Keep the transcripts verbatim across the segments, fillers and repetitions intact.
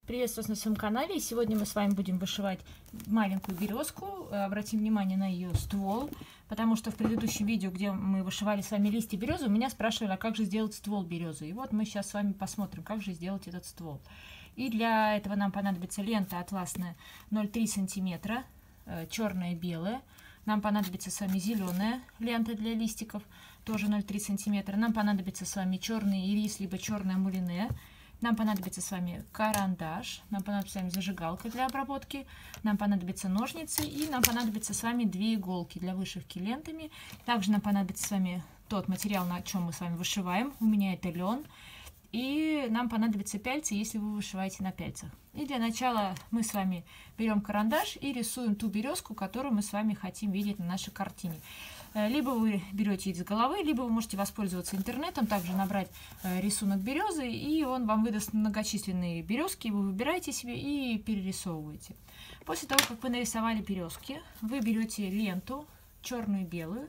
Приветствую вас на своем канале. И сегодня мы с вами будем вышивать маленькую березку. Обратим внимание на ее ствол, потому что в предыдущем видео, где мы вышивали с вами листья березы, у меня спрашивали, а как же сделать ствол березы. И вот мы сейчас с вами посмотрим, как же сделать этот ствол. И для этого нам понадобится лента атласная ноль целых три сантиметра, черная и белая. Нам понадобится с вами зеленая лента для листиков, тоже ноль целых три сантиметра. Нам понадобится с вами черный ирис, либо черная мулине. Нам понадобится с вами карандаш, нам понадобится с вами зажигалка для обработки, нам понадобятся ножницы и нам понадобится с вами две иголки для вышивки лентами. Также нам понадобится с вами тот материал, на чем мы с вами вышиваем. У меня это лен. И нам понадобятся пяльцы, если вы вышиваете на пяльцах. И для начала мы с вами берем карандаш и рисуем ту березку, которую мы с вами хотим видеть на нашей картине. Либо вы берете из головы, либо вы можете воспользоваться интернетом, также набрать рисунок березы, и он вам выдаст многочисленные березки, вы выбираете себе и перерисовываете. После того, как вы нарисовали березки, вы берете ленту, черную и белую,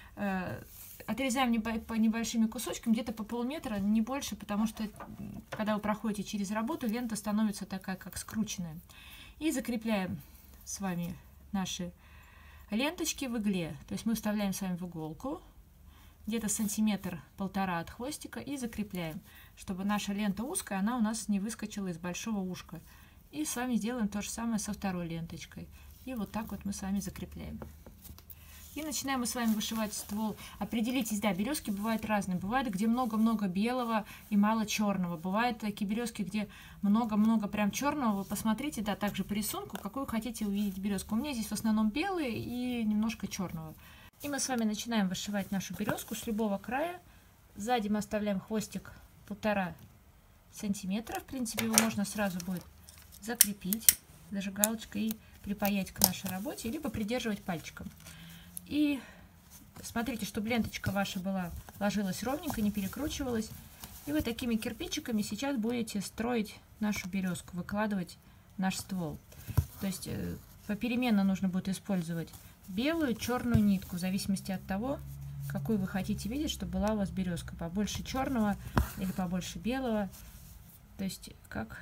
отрезаем по небольшими кусочками, где-то по полметра, не больше, потому что, когда вы проходите через работу, лента становится такая, как скрученная. И закрепляем с вами наши ленточки в игле. То есть мы вставляем с вами в иголку, где-то сантиметр-полтора от хвостика, и закрепляем, чтобы наша лента узкая, она у нас не выскочила из большого ушка. И с вами сделаем то же самое со второй ленточкой. И вот так вот мы с вами закрепляем. И начинаем мы с вами вышивать ствол. Определитесь, да, березки бывают разные. Бывают, где много-много белого и мало черного. Бывают такие березки, где много-много прям черного. Вы посмотрите, да, также по рисунку, какую вы хотите увидеть березку. У меня здесь в основном белые и немножко черного. И мы с вами начинаем вышивать нашу березку с любого края. Сзади мы оставляем хвостик полтора сантиметра. В принципе, его можно сразу будет закрепить зажигалочкой и припаять к нашей работе, либо придерживать пальчиком. И смотрите, чтобы ленточка ваша была, ложилась ровненько, не перекручивалась. И вы такими кирпичиками сейчас будете строить нашу березку, выкладывать наш ствол. То есть попеременно нужно будет использовать белую, черную нитку, в зависимости от того, какую вы хотите видеть, чтобы была у вас березка. Побольше черного или побольше белого. То есть как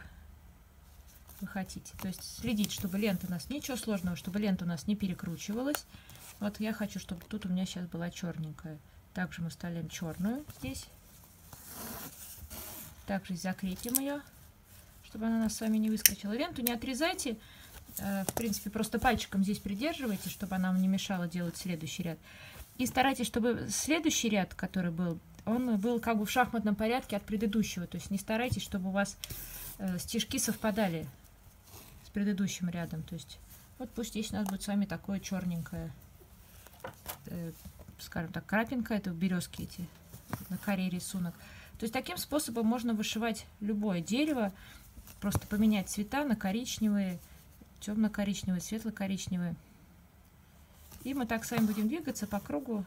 вы хотите. То есть следить, чтобы лента у нас, ничего сложного, чтобы лента у нас не перекручивалась. Вот я хочу, чтобы тут у меня сейчас была черненькая. Также мы вставляем черную здесь. Также закрепим ее, чтобы она у нас с вами не выскочила. Ленту не отрезайте. В принципе, просто пальчиком здесь придерживайте, чтобы она вам не мешала делать следующий ряд. И старайтесь, чтобы следующий ряд, который был, он был как бы в шахматном порядке от предыдущего. То есть не старайтесь, чтобы у вас стежки совпадали с предыдущим рядом. То есть вот пусть здесь у нас будет с вами такое черненькое, скажем так, крапинка, это березки эти, на коре рисунок. То есть таким способом можно вышивать любое дерево, просто поменять цвета на коричневые, темно-коричневые, светло-коричневые. И мы так с вами будем двигаться по кругу.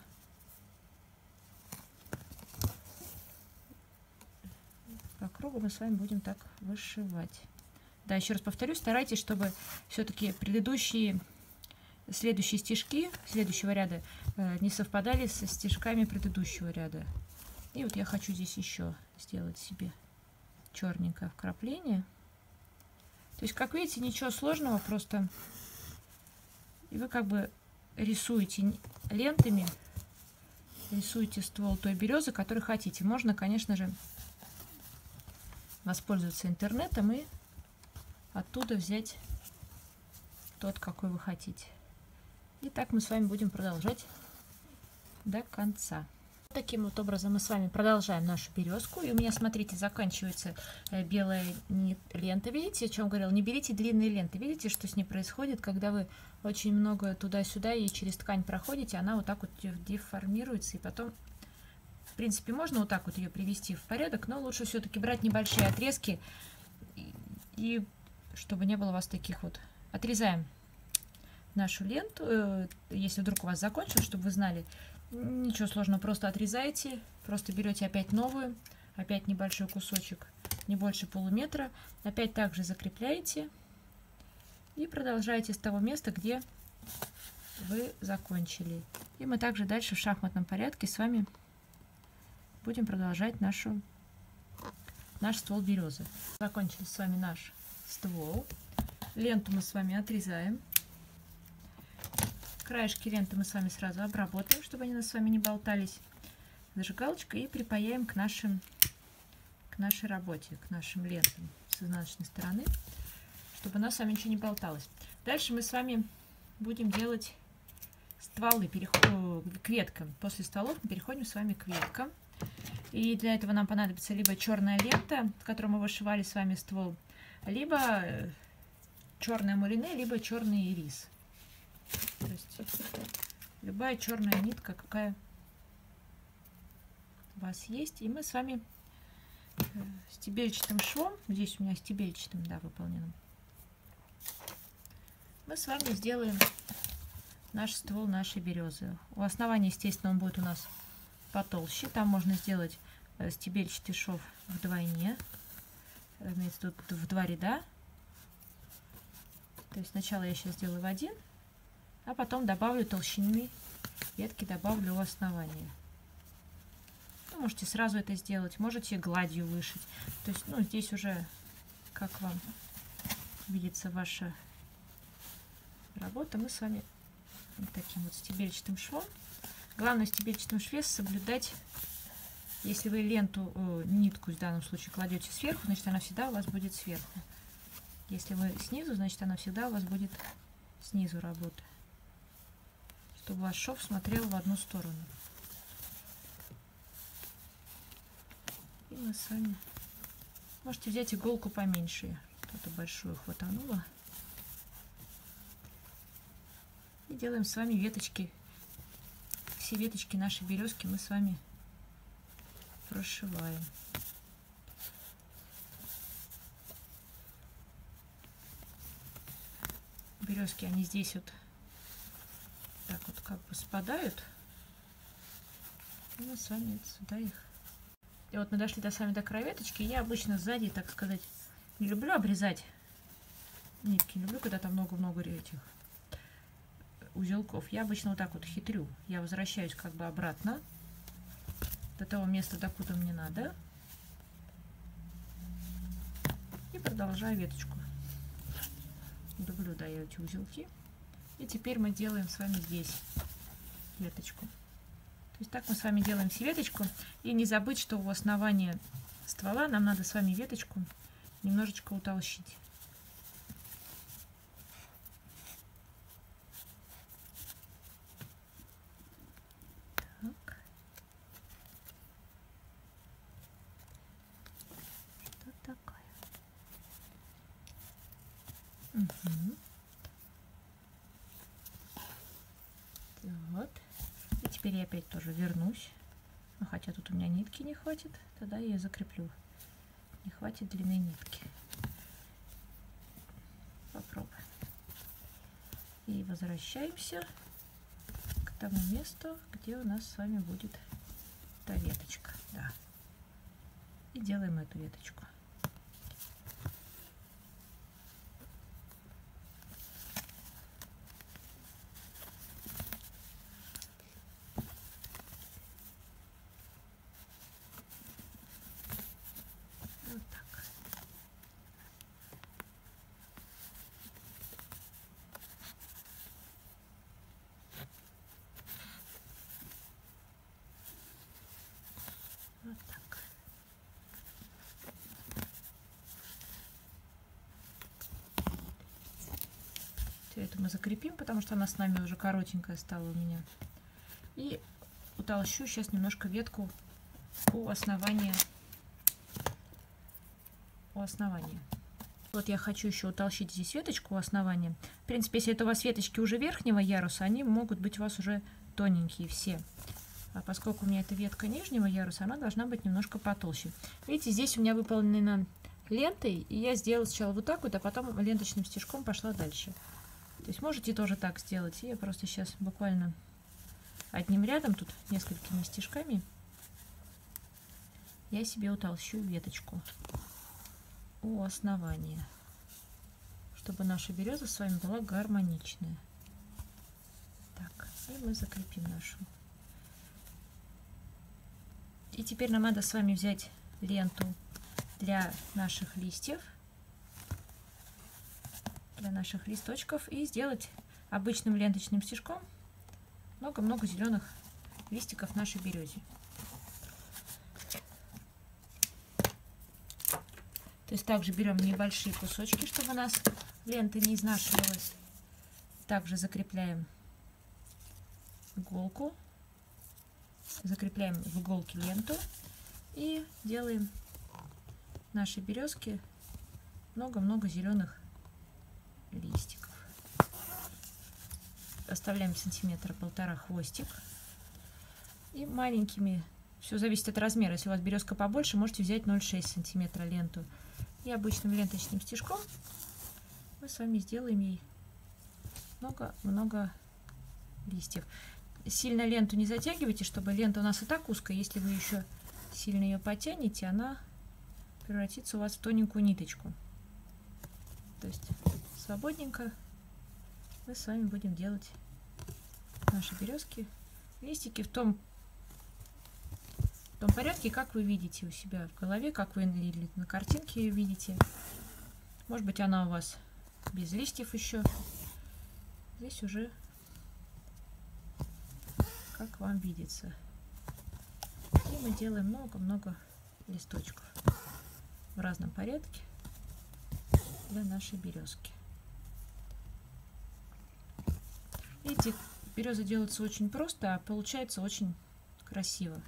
По кругу мы с вами будем так вышивать. Да, еще раз повторюсь, старайтесь, чтобы все-таки предыдущие следующие стежки следующего ряда э, не совпадали со стежками предыдущего ряда. И вот я хочу здесь еще сделать себе черненькое вкрапление. То есть, как видите, ничего сложного, просто и вы как бы рисуете лентами, рисуете ствол той березы, которую хотите. Можно, конечно же, воспользоваться интернетом и оттуда взять тот, какой вы хотите. И так мы с вами будем продолжать до конца. Таким вот образом мы с вами продолжаем нашу березку. И у меня, смотрите, заканчивается белая лента. Видите, о чем говорила? Не берите длинные ленты. Видите, что с ней происходит, когда вы очень много туда-сюда и через ткань проходите, она вот так вот деформируется. И потом, в принципе, можно вот так вот ее привести в порядок, но лучше все-таки брать небольшие отрезки, и, и чтобы не было у вас таких вот. Отрезаем нашу ленту, если вдруг у вас закончилось, чтобы вы знали, ничего сложного, просто отрезаете, просто берете опять новую, опять небольшой кусочек, не больше полуметра, опять также закрепляете и продолжаете с того места, где вы закончили. И мы также дальше в шахматном порядке с вами будем продолжать нашу, наш ствол березы. Закончили с вами наш ствол. Ленту мы с вами отрезаем. Краешки ленты мы с вами сразу обработаем, чтобы они у нас с вами не болтались. Зажигалочкой и припаяем к нашим, к нашей работе, к нашим лентам с изнаночной стороны, чтобы у нас с вами ничего не болталось. Дальше мы с вами будем делать стволы, переход, к веткам. После стволов мы переходим с вами к веткам. И для этого нам понадобится либо черная лента, с которой мы вышивали с вами ствол, либо черная мулине, либо черный ирис. То есть любая черная нитка, какая у вас есть. И мы с вами стебельчатым швом, здесь у меня стебельчатым, да, выполненным, мы с вами сделаем наш ствол нашей березы. У основания, естественно, он будет у нас потолще. Там можно сделать стебельчатый шов вдвойне, имеется тут в два ряда. То есть сначала я сейчас сделаю в один, а потом добавлю толщины ветки, добавлю у основания. Ну, можете сразу это сделать, можете гладью вышить. То есть, ну, здесь уже как вам видится ваша работа. Мы с вами вот таким вот стебельчатым швом. Главное в стебельчатом шве соблюдать, если вы ленту, э, нитку в данном случае кладете сверху, значит она всегда у вас будет сверху. Если вы снизу, значит она всегда у вас будет снизу работа. Чтобы ваш шов смотрел в одну сторону. И мы с вами можете взять иголку поменьше. Что-то большую хватануло. И делаем с вами веточки. Все веточки нашей березки мы с вами прошиваем. Березки, они здесь вот так вот как бы спадают. И мы с вами сюда их. И вот мы дошли до, с вами до края веточки. Я обычно сзади, так сказать, не люблю обрезать нитки. Не люблю, когда там много-много этих узелков. Я обычно вот так вот хитрю. Я возвращаюсь как бы обратно до того места, докуда мне надо. И продолжаю веточку. Люблю, да, я эти узелки. И теперь мы делаем с вами здесь веточку. То есть так мы с вами делаем всю веточку. И не забыть, что у основания ствола нам надо с вами веточку немножечко утолщить. Так. Что такое? Угу. Вот. И теперь я опять тоже вернусь. Но хотя тут у меня нитки не хватит, тогда я ее закреплю. Не хватит длины нитки. Попробуем. И возвращаемся к тому месту, где у нас с вами будет та веточка. Да. И делаем эту веточку. Вот так. Вот так. Все это мы закрепим, потому что она с нами уже коротенькая стала у меня. И утолщу сейчас немножко ветку у основания. У основания. Вот я хочу еще утолщить здесь веточку у основания. В принципе, если это у вас веточки уже верхнего яруса, они могут быть у вас уже тоненькие все. А поскольку у меня это ветка нижнего яруса, она должна быть немножко потолще. Видите, здесь у меня выполнена лентой, и я сделала сначала вот так вот, а потом ленточным стежком пошла дальше. То есть можете тоже так сделать. И я просто сейчас буквально одним рядом, тут несколькими стежками, я себе утолщу веточку у основания, чтобы наша береза с вами была гармоничная. Так, и мы закрепим нашу. И теперь нам надо с вами взять ленту для наших листьев. для наших листочков и сделать обычным ленточным стежком много-много зеленых листиков нашей березе. То есть также берем небольшие кусочки, чтобы у нас лента не изнашивалась. Также закрепляем иголку, закрепляем в иголке ленту и делаем нашей березке много-много зеленых листиков. Оставляем сантиметра полтора хвостик и маленькими, все зависит от размера, если у вас березка побольше, можете взять ноль целых шесть десятых сантиметра ленту и обычным ленточным стежком мы с вами сделаем ей много-много листьев. Сильно ленту не затягивайте, чтобы лента у нас и так узкая, если вы еще сильно ее потянете, она превратится у вас в тоненькую ниточку. То есть свободненько мы с вами будем делать наши березки, листики в том, в том порядке, как вы видите у себя в голове, как вы или на картинке ее видите. Может быть, она у вас без листьев еще. Здесь уже как вам видится. И мы делаем много-много листочков в разном порядке для нашей березки. Видите, береза делается очень просто, а получается очень красиво.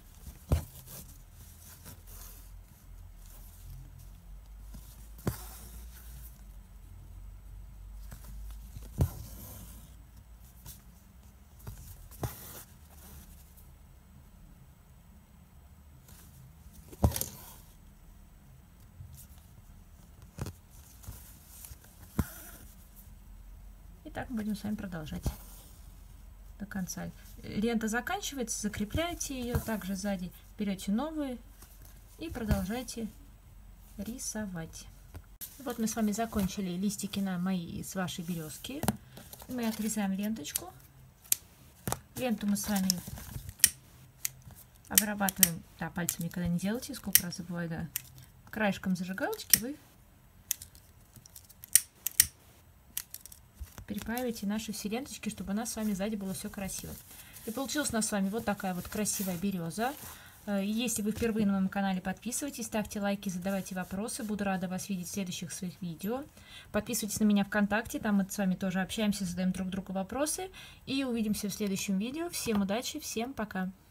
И так мы будем с вами продолжать до конца. Лента заканчивается, закрепляете ее, также сзади берете новые и продолжаете рисовать. Вот мы с вами закончили листики на мои с вашей березки. Мы отрезаем ленточку. Ленту мы с вами обрабатываем, да, пальцем никогда не делайте, сколько раз забываю, да. Краешком зажигалочки вы перепаивайте наши все ленточки, чтобы у нас с вами сзади было все красиво. И получилась у нас с вами вот такая вот красивая береза. Если вы впервые на моем канале, подписывайтесь, ставьте лайки, задавайте вопросы. Буду рада вас видеть в следующих своих видео. Подписывайтесь на меня ВКонтакте, там мы с вами тоже общаемся, задаем друг другу вопросы. И увидимся в следующем видео. Всем удачи, всем пока!